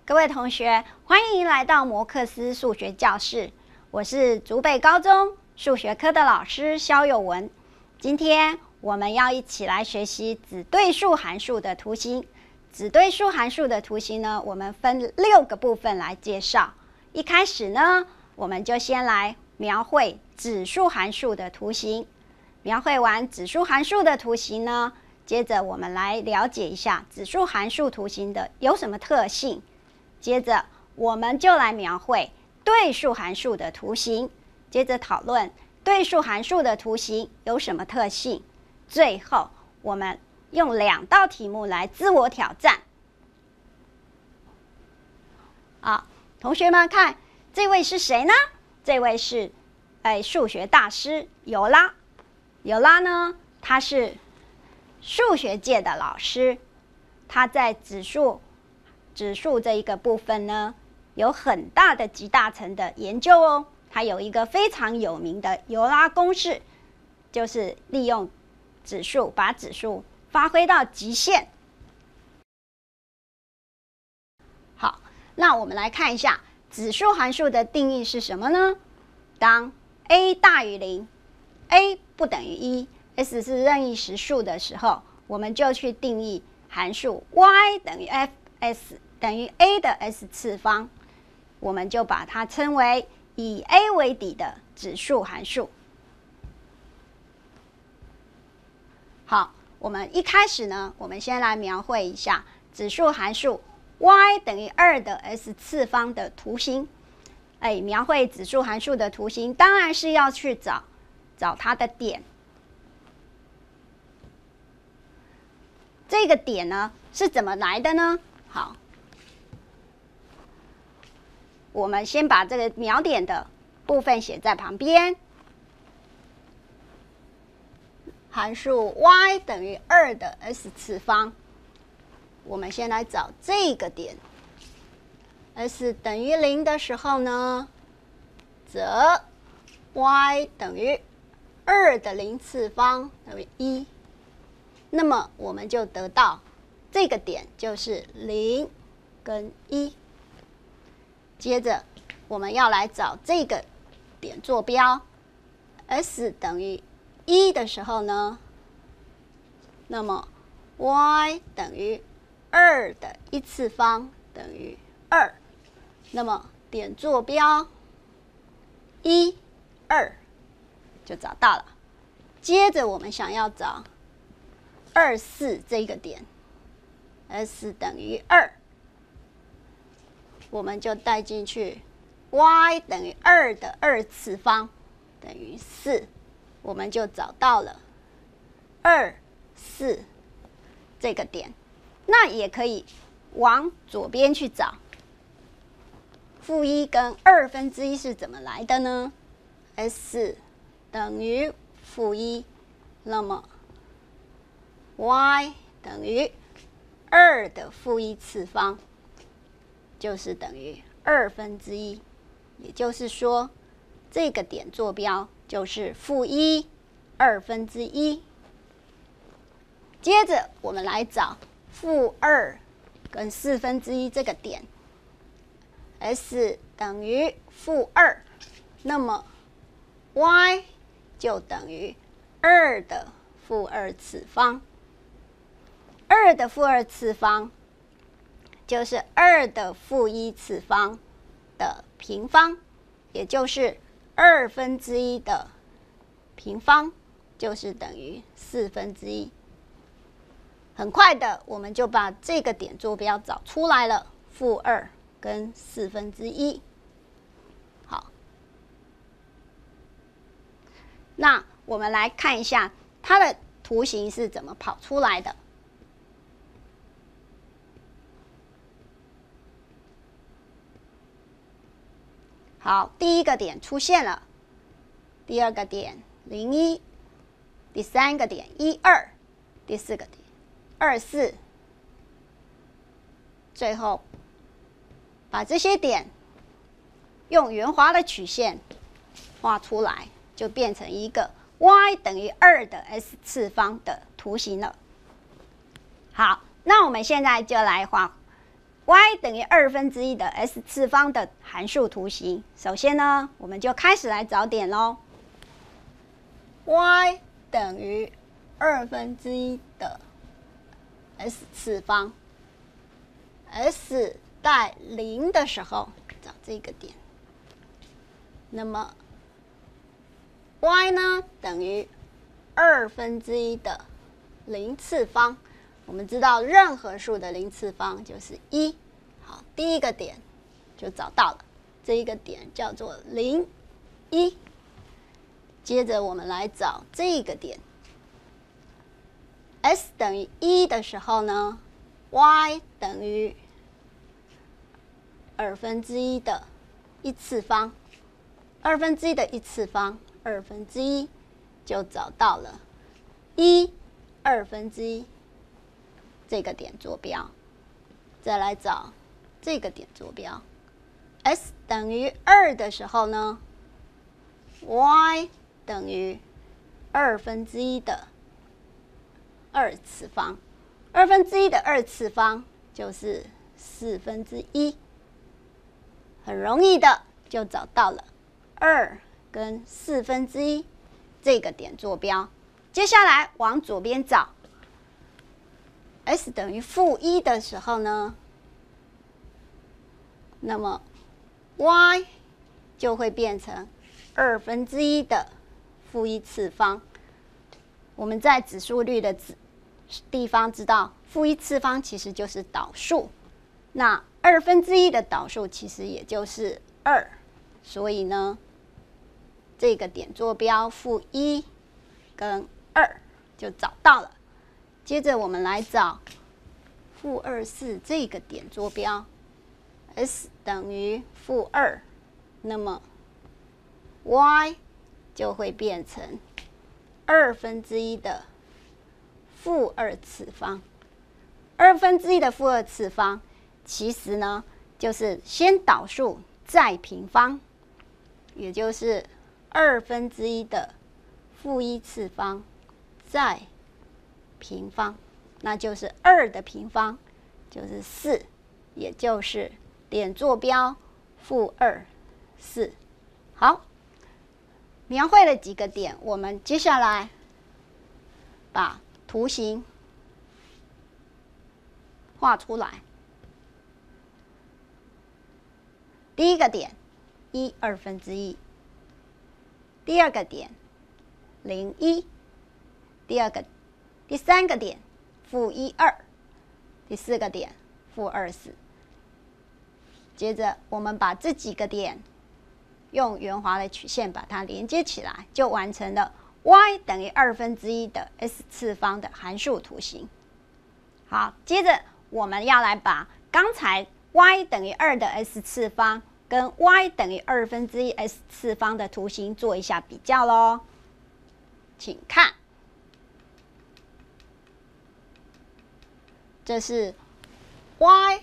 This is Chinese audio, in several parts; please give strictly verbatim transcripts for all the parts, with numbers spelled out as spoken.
各位同学，欢迎来到摩克斯数学教室。我是竹北高中数学科的老师肖友文。今天我们要一起来学习子对数函数的图形。子对数函数的图形呢，我们分六个部分来介绍。一开始呢，我们就先来描绘指数函数的图形。描绘完指数函数的图形呢，接着我们来了解一下指数函数图形的有什么特性。接着我们就来描绘对数函数的图形，接着讨论对数函数的图形有什么特性。最后我们用两道题目来自我挑战。好，同学们看，这位是谁呢？这位是哎数学大师尤拉。尤拉呢，他是数学界的老师，他在指数指数这一个部分呢，有很大的集大成的研究哦。他有一个非常有名的尤拉公式，就是利用指数把指数发挥到极限。好，那我们来看一下指数函数的定义是什么呢？当 a 大于零 ，a 不等于一 ，s 是任意实数的时候，我们就去定义函数 y 等于 f(s) 等于 a 的 s 次方，我们就把它称为以 a 为底的指数函数。好，我们一开始呢，我们先来描绘一下指数函数 y 等于二的 s 次方的图形。哎，描绘指数函数的图形，当然是要去找找它的点。这个点呢是怎么来的呢？好，我们先把这个描点的部分写在旁边。函数 y 等于二的 s 次方，我们先来找这个点。s 等于零的时候呢，则 y 等于二的零次方等于一。那么我们就得到这个点就是零跟一。接着我们要来找这个点坐标 ，s 等于一的时候呢，那么 y 等于二的一次方等于二。那么点坐标一、二就找到了。接着我们想要找二、四这个点 ，s 等于二，我们就带进去 y 等于二的二次方等于四，我们就找到了二、四这个点。那也可以往左边去找，负一跟二分之一是怎么来的呢 ？s 等于负一，那么 y 等于二的负一次方，就是等于二分之一。也就是说，这个点坐标就是负一二分之一。接着我们来找负二跟四分之一这个点 ，s 等于负二，那么 y 就等于二的负二次方。二的负二次方就是二的负一次方的平方，也就是二分之一的平方，就是等于四分之一。很快的，我们就把这个点坐标找出来了，负二跟四分之一。好，那我们来看一下它的图形是怎么跑出来的。好，第一个点出现了，第二个点零一，第三个点一二，第四个点二四，最后把这些点用圆滑的曲线画出来，就变成一个 y 等于二的 s 次方的图形了。好，那我们现在就来画 y 等于二分之一的 s 次方的函数图形。首先呢，我们就开始来找点咯。y 等于二分之一的 s 次方 ，s 在零的时候找这个点。那么 y 呢等于二分之一的零次方。我们知道任何数的零次方就是一。好，第一个点就找到了，这一个点叫做零一。接着我们来找这个点 ，s 等于一的时候呢 ，y 等于二分之一的一次方，二分之一的一次方，二分之一就找到了一二分之一这个点坐标。再来找这个点坐标 ，s 等于二的时候呢 ，y 等于二分之一的二次方，二分之一的二次方就是四分之一，很容易的就找到了二跟四分之一这个点坐标。接下来往左边找 ，s 等于负一的时候呢，那么 y 就会变成二分之一的负一次方。我们在指数律的地方知道，负一次方其实就是导数，那二分之一的导数其实也就是二，所以呢，这个点坐标负一跟二就找到了。接着我们来找负二四这个点坐标 ，s 等于负二，那么 y 就会变成二分之一的负二次方。二分之一的负二次方，其实呢就是先导数再平方，也就是二分之一的负一次方再平方，那就是二的平方就是四，也就是点坐标负二四。好，描绘了几个点，我们接下来把图形画出来。第一个点一二分之一，第二个点零一，第二个第三个点负一二，第四个点负二四。接着我们把这几个点用圆滑的曲线把它连接起来，就完成了 y 等于二分之一的 s 次方的函数图形。好，接着我们要来把刚才 y 等于二的 s 次方跟 y 等于二分之一 s 次方的图形做一下比较咯。请看，这是 y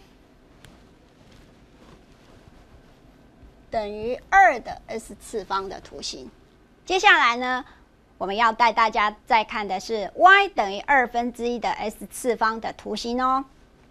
等于二的 s 次方的图形。接下来呢，我们要带大家再看的是 y 等于二分之一的 s 次方的图形哦。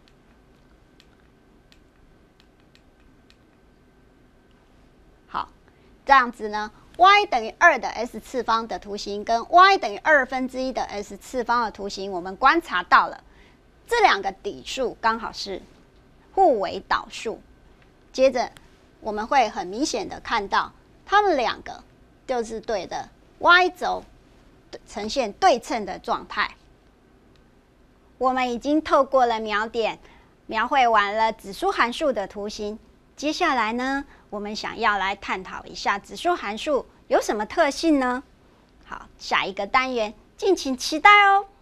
好，这样子呢 ，y 等于二的 s 次方的图形跟 y 等于二分之一的 s 次方的图形，我们观察到了这两个底数刚好是互为导数。接着我们会很明显的看到，它们两个就是对的 y 轴呈现对称的状态。我们已经透过了描点，描绘完了指数函数的图形。接下来呢，我们想要来探讨一下指数函数有什么特性呢？好，下一个单元敬请期待哦。